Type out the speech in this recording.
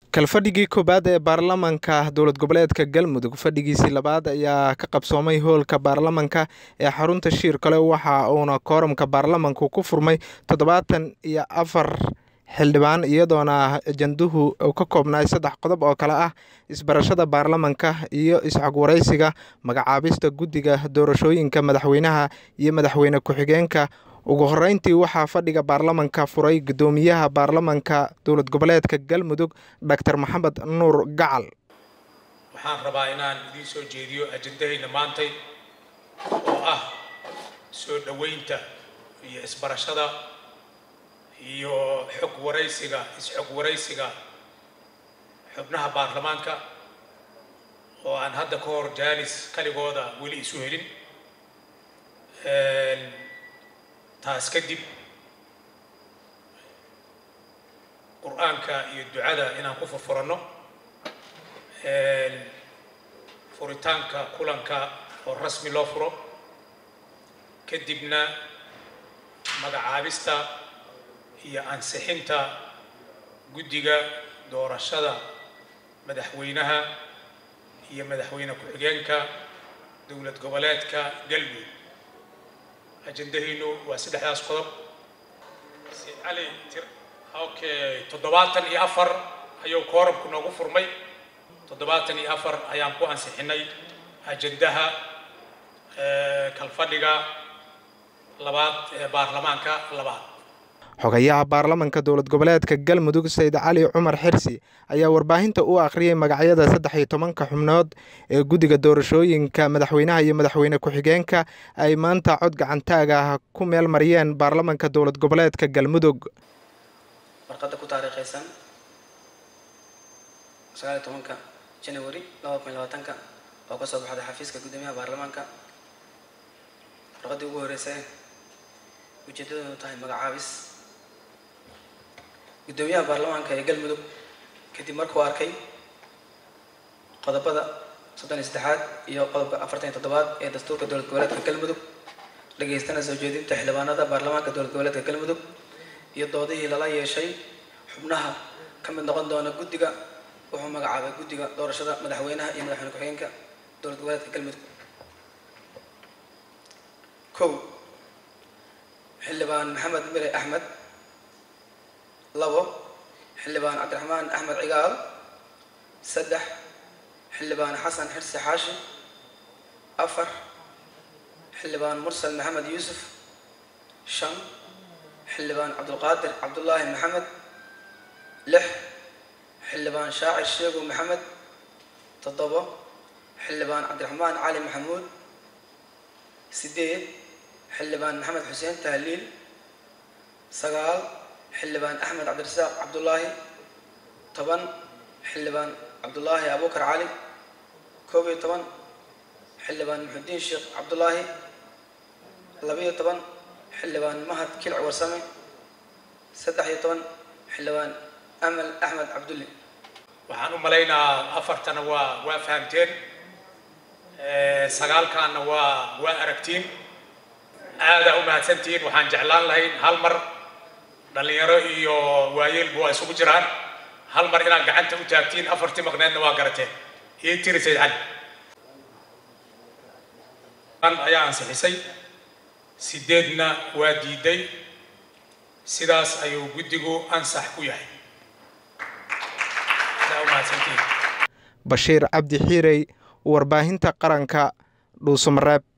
kalfadhigii koobaad ee baarlamaanka dowlad goboleedka Galmudug fadhigiisii labaad ayaa ka qabsoomay hoolka baarlamaanka ee xarunta shir kale waxa uuna kooramka baarlamaanku ku furmay 74 xildhibaan iyadoona ajanduhu uu ka koobnaa 3 qodob oo kala ah isbarashada baarlamaanka iyo isxogwareysiga magacaabista guddiga doorashooyinka madaxweynaha iyo madaxweyne ku-xigeenka. ugu horeyntii waxaa fadhiga baarlamaanka furay gudoomiyaha baarlamaanka dowlad goboleedka Galmudug Dr. Maxamed Nuur Gacal. waxaan rabaa inaan idin soo jeediyo ajandahayna maantay oo ah soo dhaweynta iyo isbarashada iyo xog wareysiga xubnaha baarlamaanka oo aan hadda ka hor jaanis kaligooda weli isu helin taas kadib quraanka iyo ducada inaan ku furfurano furitaanka kulanka oo rasmi loo furo kadibna magacaabista iyo ansixinta guddiga doorashada madaxweynaha iyo madaxweyne ku-xigeenka dowlad goboleedka Galmudug. ajandahaynu waa 3 qodob si ali tir okay 74 ayuu kooramku noogu furmay 74 ayaan ku ansixinay ajandaha kalfadhiga labaad ee baarlamaanka labaad. xogayaha baarlamaanka dowlad goboleedka Galmudug Sayid Cali Cumar Xirsi ayaa warbaahinta u akhriyay magacyada 13 xubnood ee guddiga doorashooyinka madaxweynaha iyo madaxweyne ku-xigeenka ay maanta cod gacantaag ah ku meel mariyeen baarlamaanka dowlad goboleedka Galmudug. warqadda ku taariikhaysan 19 January 2020 oo ka soo baxday xafiiska gudoomiyaha baarlamaanka. warqaddii ugu horeysay ujeedadu tahay magacaabis gudoomiyaha baarlamaanka ee Galmudug kadib markuu arkay qodobada 33 iyo qodobka 47 ee dastuurka dowlad goboleedka Galmudug dhageystana soo jeedinta xildhibaanada baarlamaanka dowlad goboleedka Galmudug iyo doodihii lala yeeshay xubnaha ka mid noqon doona guddiga wuxuu magacaabay guddiga doorashada madaxweynaha iyo madaxweyne ku-xigeenka dowlad goboleedka Galmudug. xildhibaan Maxamed Mire Axmed. 2 xildhibaan Cabdiraxmaan Axmed Cigaal. 3 xildhibaan Xasan Xirsi Xaashi. 4 xildhibaan Mursal Maxamed Yuusuf. 5 xildhibaan Cabdulqaadir Cabdullaahi Maxamed. 6 xildhibaan Shaacir Sheego Maxamed. 7 xildhibaan Cabdiraxmaan Cali Maxamuud. 8 xildhibaan Maxamed Xuseen Tahliil. 9 xildhibaan Axmed Cabdirasaaq Cabdullaahi. 10 xildhibaan Cabdullaahi Abuukar Cali. 11 xildhibaan Muxudiin Sheekh Cabdullaahi. 12 xildhibaan Mahad Kilci Warsame. 13 xildhibaan Amal Axmed Cabdulle. waxaan u maleynaa 4tana waa fahamteen 9kana waa aragtiin aada u mahadsantiin. waxaan jeclaan lahayn hal mar dhalinyaro iyo waayeelba waa isugu jiraan hal mar inaad gacanta u taagtiin 4tii maqneedna waa garateen iyo tiri Sayid Cali ayaa ansixisay 8na waa diiday sidaas ayuu guddigu ansax ku yahay. Bashiir Cabdi Xiirey warbaahinta qaranka Dhuusamareeb.